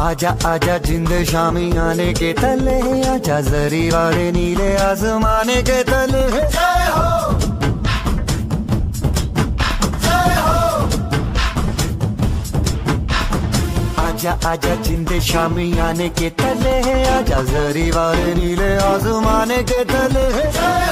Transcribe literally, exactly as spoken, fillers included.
आजा आजा जिंद शामी आने के तले, आजा जरी वाले नीले आसमाने के तले। जय हो जय हो। आजा आजा जिंद शामी आने के तले, आजा जरी वाले नीले आसमाने के तले।